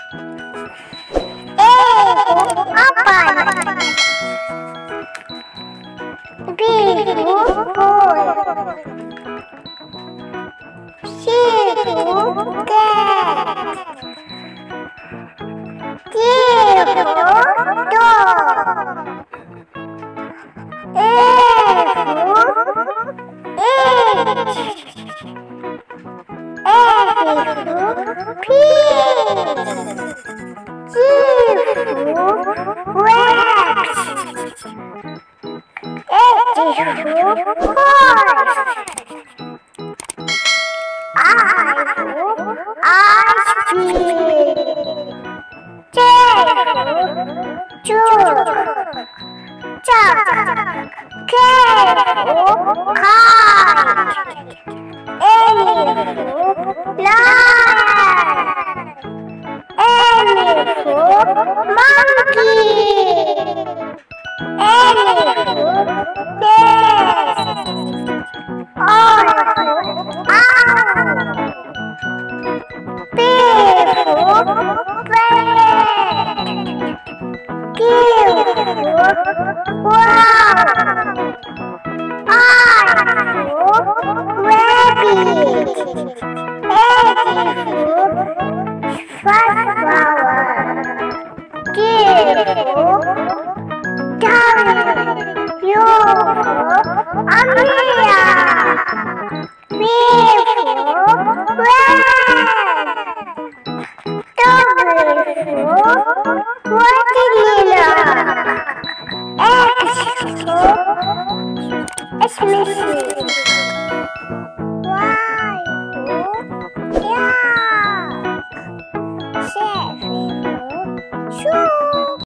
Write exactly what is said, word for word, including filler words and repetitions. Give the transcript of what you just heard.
B for ball. C for cat. D for dog. E for egg. F for peas. G for rabbit. H for horse. I for ice cream. J for jug. Jug. K for kite. L for lion. M for monkey. N for nest. O for owl. P for plant. Q for wow. R for rabbit. S for sunflower. T for W. For umbrella. V for van. W for what?